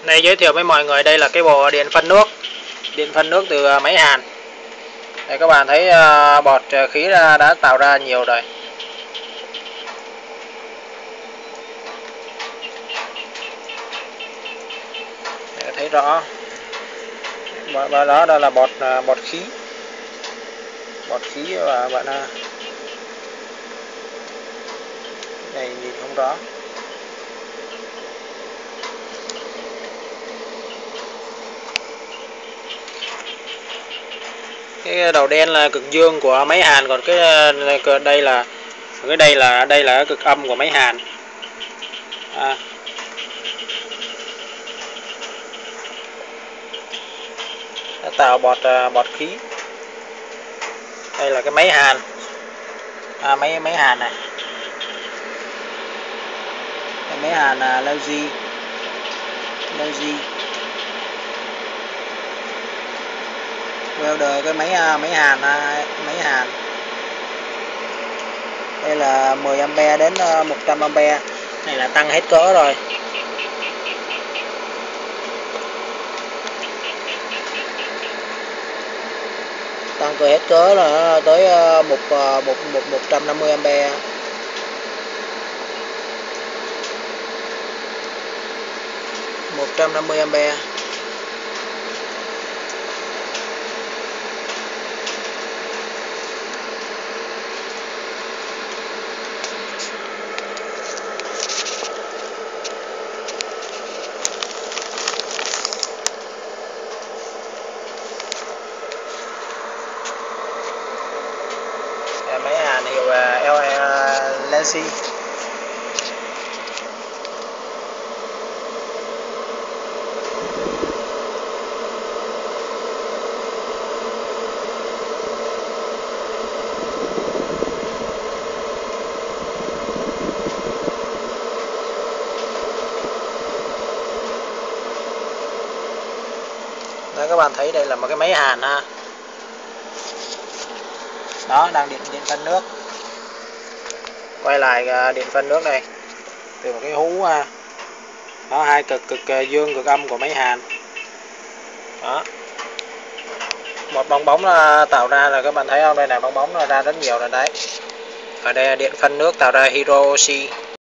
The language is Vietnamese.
Đây giới thiệu với mọi người, đây là cái bộ điện phân nước. Điện phân nước từ máy hàn. Đây các bạn thấy bọt khí đã tạo ra nhiều rồi. Để thấy rõ. Và đó là bọt khí. Bọt khí và bạn này nhìn không rõ. Cái đầu đen là cực dương của máy hàn, còn cái đây là cực âm của máy hàn. Nó tạo bọt khí. Đây là cái máy hàn. Máy hàn này. Cái máy hàn là Logi. Welder cái máy hàn. Đây là 10A đến 100A. Này là tăng hết cỡ rồi. Tăng cỡ hết cỡ là tới 150A. Máy hàn hiệu Lenzi. Đó, các bạn thấy đây là một cái máy hàn ha. Đó, đang điện phân nước. Quay lại điện phân nước này. Từ một cái hú đó, hai cực dương cực âm của máy hàn. Đó. Một bong bóng tạo ra là các bạn thấy không? Đây là bong bóng ra rất nhiều rồi đấy. Ở đây điện phân nước tạo ra Hiroshi.